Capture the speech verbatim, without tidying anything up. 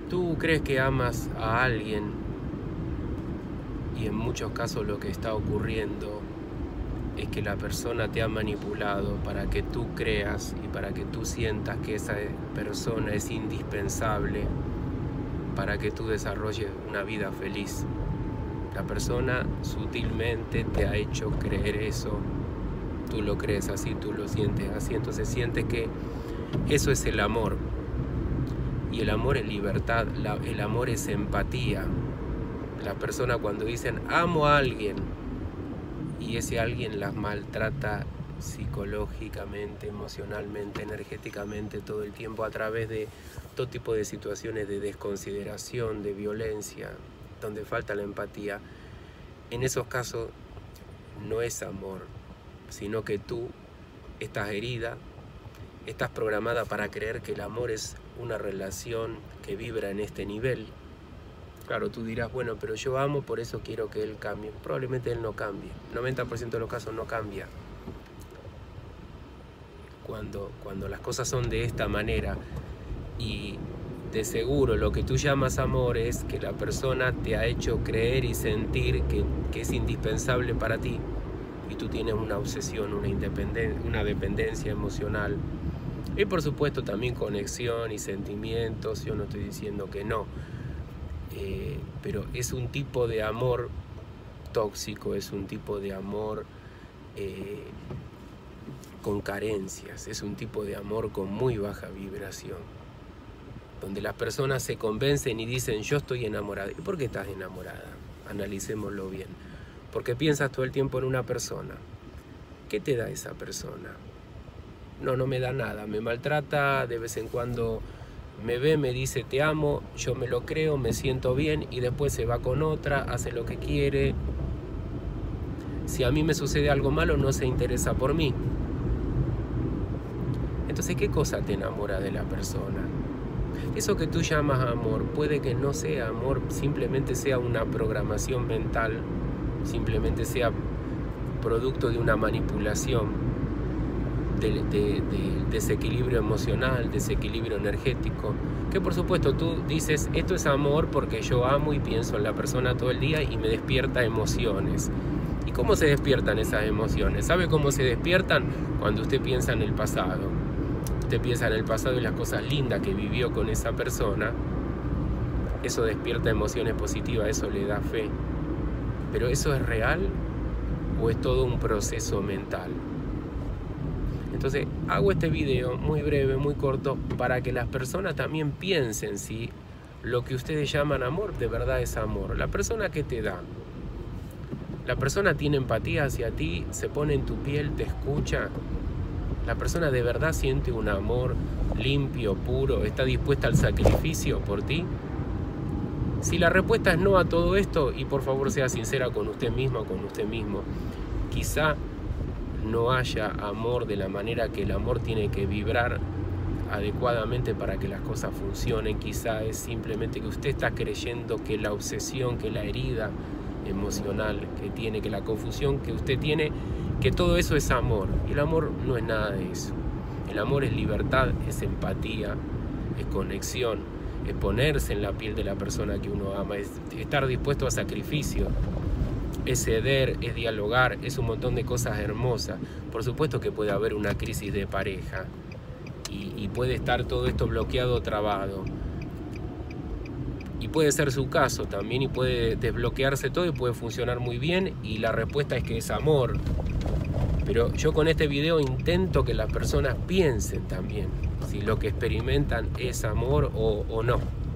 Tú crees que amas a alguien y en muchos casos lo que está ocurriendo es que la persona te ha manipulado para que tú creas y para que tú sientas que esa persona es indispensable para que tú desarrolles una vida feliz. La persona sutilmente te ha hecho creer eso, tú lo crees así, tú lo sientes así, entonces sientes que eso es el amor. Y el amor es libertad, la, el amor es empatía. La persona cuando dicen amo a alguien y ese alguien las maltrata psicológicamente, emocionalmente, energéticamente todo el tiempo a través de todo tipo de situaciones de desconsideración, de violencia, donde falta la empatía, en esos casos no es amor, sino que tú estás herida, estás programada para creer que el amor es una relación que vibra en este nivel. Claro, tú dirás, bueno, pero yo amo, por eso quiero que él cambie. Probablemente él no cambie. noventa por ciento de los casos no cambia. Cuando, cuando las cosas son de esta manera y de seguro lo que tú llamas amor es que la persona te ha hecho creer y sentir que, que es indispensable para ti y tú tienes una obsesión, una, independencia, una dependencia emocional y por supuesto también conexión y sentimientos. Yo no estoy diciendo que no. Eh, pero es un tipo de amor tóxico, es un tipo de amor eh, con carencias, es un tipo de amor con muy baja vibración, donde las personas se convencen y dicen yo estoy enamorada. ¿Y por qué estás enamorada? Analicémoslo bien. Porque piensas todo el tiempo en una persona. ¿Qué te da esa persona? No, no me da nada, me maltrata, de vez en cuando me ve, me dice te amo, yo me lo creo, me siento bien y después se va con otra, hace lo que quiere. Si a mí me sucede algo malo, no se interesa por mí. Entonces, ¿qué cosa te enamora de la persona? Eso que tú llamas amor puede que no sea amor, simplemente sea una programación mental, simplemente sea producto de una manipulación. De, de, de desequilibrio emocional, desequilibrio energético, que por supuesto tú dices esto es amor porque yo amo y pienso en la persona todo el día y me despierta emociones. ¿Y cómo se despiertan esas emociones? ¿Sabe cómo se despiertan? Cuando usted piensa en el pasado. Usted piensa en el pasado y las cosas lindas que vivió con esa persona, eso despierta emociones positivas, eso le da fe. ¿Pero eso es real o es todo un proceso mental? Entonces hago este video muy breve, muy corto, para que las personas también piensen si lo que ustedes llaman amor de verdad es amor. La persona que te da, la persona tiene empatía hacia ti, se pone en tu piel, te escucha. La persona de verdad siente un amor limpio, puro, está dispuesta al sacrificio por ti. Si la respuesta es no a todo esto, y por favor sea sincera con usted misma o con usted mismo, quizá no haya amor de la manera que el amor tiene que vibrar adecuadamente para que las cosas funcionen. Quizá es simplemente que usted está creyendo que la obsesión, que la herida emocional que tiene, que la confusión que usted tiene, que todo eso es amor. Y el amor no es nada de eso. El amor es libertad, es empatía, es conexión, es ponerse en la piel de la persona que uno ama, es estar dispuesto a sacrificio. Es ceder, es dialogar, es un montón de cosas hermosas. Por supuesto que puede haber una crisis de pareja y, y puede estar todo esto bloqueado, trabado. Y puede ser su caso también y puede desbloquearse todo y puede funcionar muy bien y la respuesta es que es amor. Pero yo con este video intento que las personas piensen también si lo que experimentan es amor o, o no.